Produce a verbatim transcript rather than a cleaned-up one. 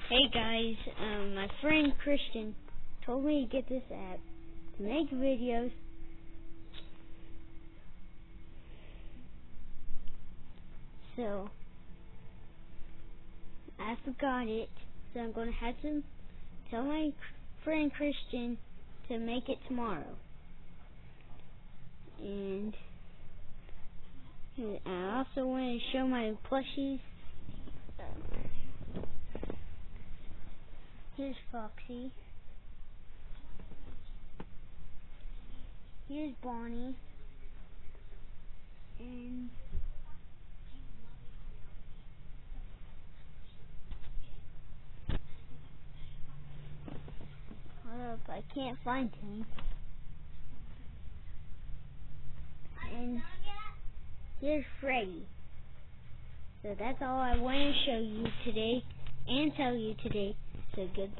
Hey guys, um, my friend Christian told me to get this app to make videos. So I forgot it. So I'm gonna have to tell my friend Christian to make it tomorrow. And I also want to show my plushies. Here's Foxy. Here's Bonnie. And hold up, I can't find him. And here's Freddy. So that's all I want to show you today and tell you today. So goodbye.